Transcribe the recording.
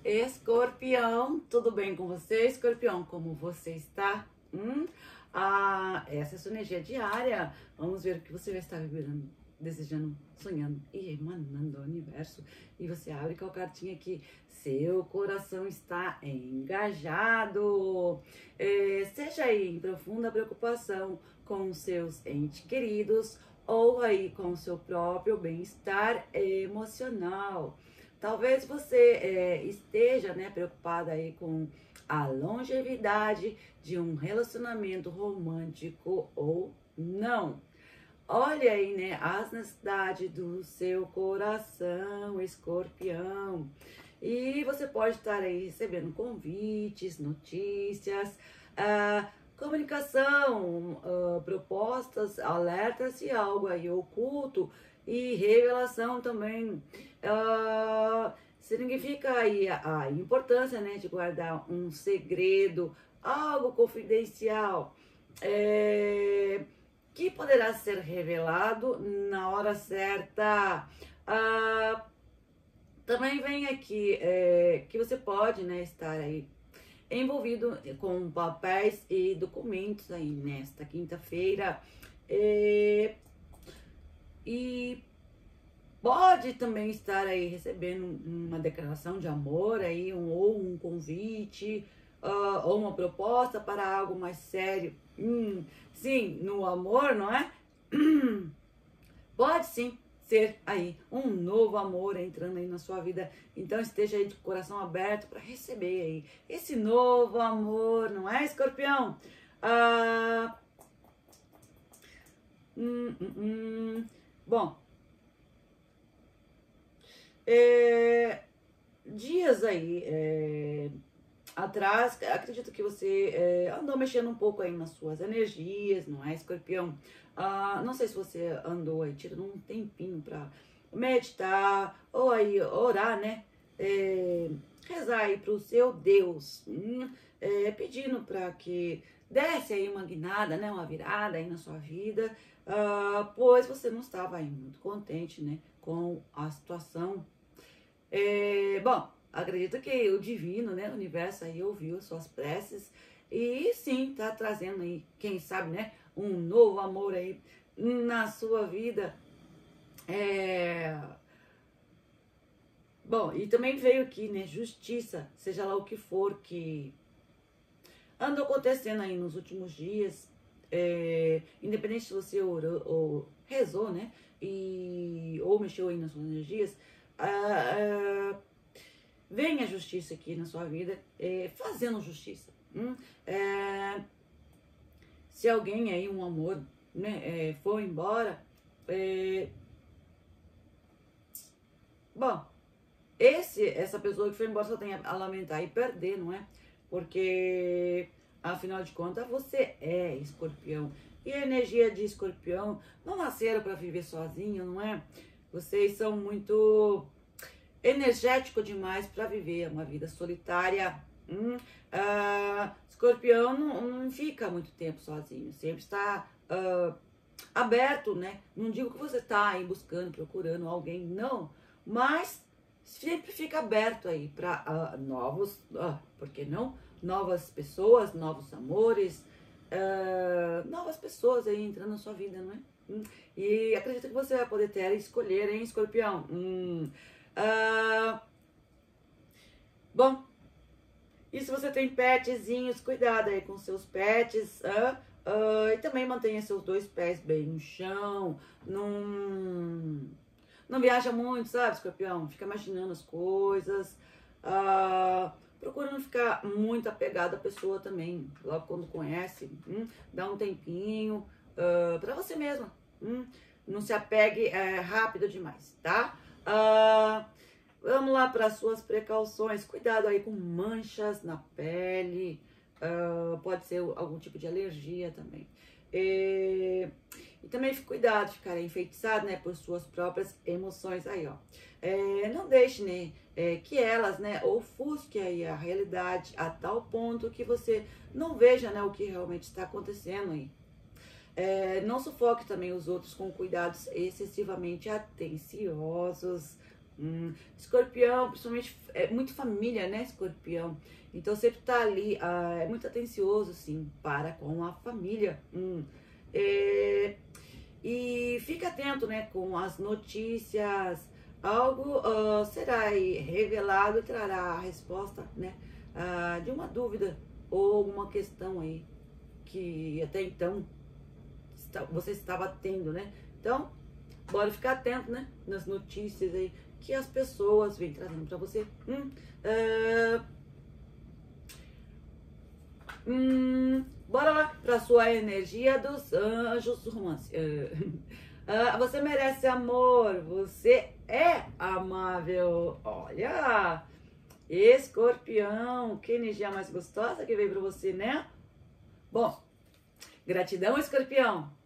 Escorpião, tudo bem com você? Escorpião, como você está? Essa é a sua energia diária. Vamos ver o que você vai estar vibrando, desejando, sonhando e emanando ao universo. E você abre com a cartinha aqui. Seu coração está engajado. Seja aí em profunda preocupação com seus entes queridos ou aí com o seu próprio bem-estar emocional. Talvez você esteja, né, preocupada aí com a longevidade de um relacionamento romântico ou não. Olha aí, né, as necessidades do seu coração, escorpião. E você pode estar aí recebendo convites, notícias, comunicação, propostas, alertas e algo aí oculto e revelação também. Significa aí a importância, né, de guardar um segredo, algo confidencial, que poderá ser revelado na hora certa. Também vem aqui que você pode, né, estar aí envolvido com papéis e documentos aí nesta quinta-feira. E pode também estar aí recebendo uma declaração de amor aí, ou um convite, ou uma proposta para algo mais sério. Sim, no amor, não é? Pode sim ser aí um novo amor entrando aí na sua vida. Então esteja aí de coração aberto para receber aí esse novo amor, não é, escorpião? Bom, dias aí atrás, acredito que você andou mexendo um pouco aí nas suas energias, não é, escorpião? Não sei se você andou aí tirando um tempinho para meditar ou aí orar, né? Rezar aí pro seu Deus, pedindo para que desse aí uma guinada, né? Uma virada aí na sua vida, pois você não estava aí muito contente, né? Com a situação. Bom, acredito que o divino, né, o universo aí ouviu as suas preces e sim, tá trazendo aí, quem sabe, né, um novo amor aí na sua vida. Bom, e também veio aqui, né, justiça, seja lá o que for que andou acontecendo aí nos últimos dias, independente se você orou ou rezou, né, ou mexeu aí nas suas energias, vem a justiça aqui na sua vida, fazendo justiça. Se alguém aí, um amor, né, for embora, bom, essa pessoa que foi embora só tem a lamentar e perder, não é? Porque, afinal de contas, você é escorpião. E a energia de escorpião não nasceram para viver sozinho, não é? Vocês são muito energético demais para viver uma vida solitária. Escorpião não fica muito tempo sozinho, sempre está aberto, né? Não digo que você está aí buscando, procurando alguém, não, mas sempre fica aberto aí para novos, por que não? Novas pessoas, novos amores, novas pessoas aí entrando na sua vida, não é? E acredito que você vai poder ter escolher, hein, escorpião? Bom, e se você tem petzinhos, cuidado aí com seus pets, e também mantenha seus dois pés bem no chão, não viaja muito, sabe, escorpião? Fica imaginando as coisas, procura não ficar muito apegado à pessoa também, logo quando conhece, dá um tempinho pra você mesma, não se apegue rápido demais, tá? Vamos lá para as suas precauções. Cuidado aí com manchas na pele. Pode ser algum tipo de alergia também. E também cuidado de ficar enfeitiçado, né, por suas próprias emoções aí, ó. Não deixe, né, que elas, né, ofusquem aí a realidade a tal ponto que você não veja, né, o que realmente está acontecendo aí. Não sufoque também os outros com cuidados excessivamente atenciosos. Escorpião, principalmente, é muito família, né, escorpião? Então sempre tá ali, é muito atencioso, sim, para com a família. E fica atento, né, com as notícias. Algo será aí revelado e trará a resposta, né, de uma dúvida ou alguma questão aí que até então você estava tendo, né? Então, bora ficar atento, né, nas notícias aí que as pessoas vêm trazendo para você. Bora lá para sua energia dos anjos do romance. Você merece amor, você é amável. Olha, Escorpião, que energia mais gostosa que veio para você, né? Bom, gratidão, Escorpião.